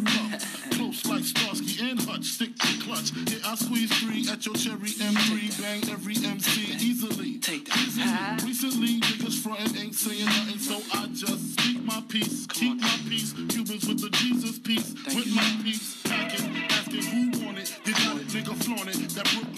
puff. Close like Starsky and Hutch, stick to clutch. Yeah, I squeeze 3 at your cherry M3, bang every MC easily. Take that. Recently, niggas frontin' ain't saying nothing, so I just speak my peace, keep my peace. Cubans with the Jesus peace, with my peace, packing, asking who want it. You got it, nigga, flaunt it. That